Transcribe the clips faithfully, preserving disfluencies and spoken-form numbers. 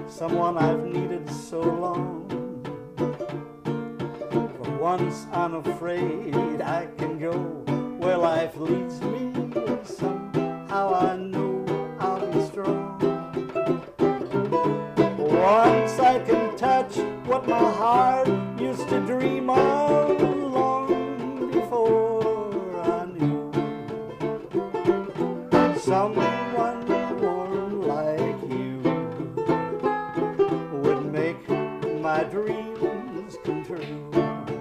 someone I've needed so long. For once I'm afraid I can go where life leads me, and somehow I know I'll be strong. Once I can touch what my heart used to dream of long before I knew someone warm like you would make my dreams come true.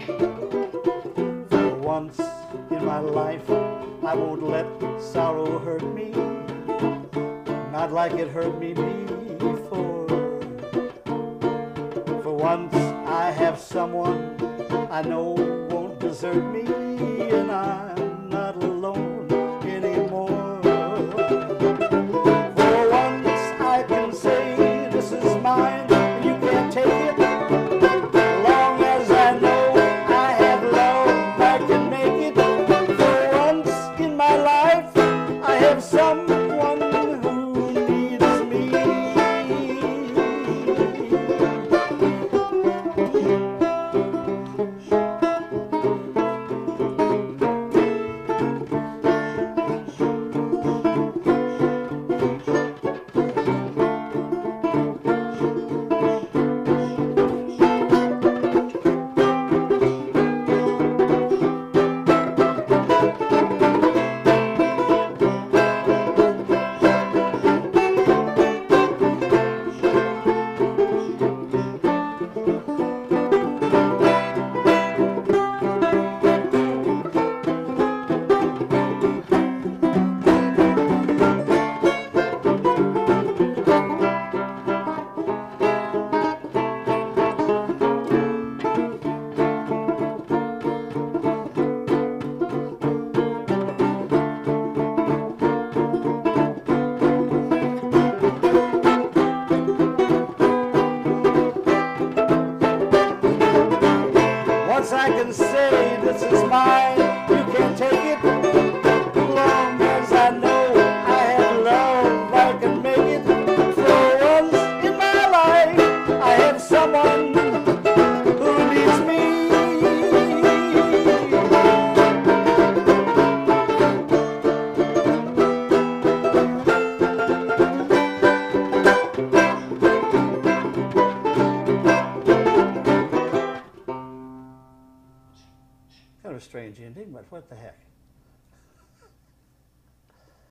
For once in my life I won't let sorrow hurt me, not like it hurt me before. For once I have someone I know won't desert me, and I'm not alone anymore. For once I can say this is mine, and you can't take it. Long as I know I have love, I can make it. For once in my life I have someone who needs me. Once I can say this is mine, you can't take it. Long as I know I have love, I can make it. For once in my life I have someone who needs me. Kind of a strange ending, but what the heck.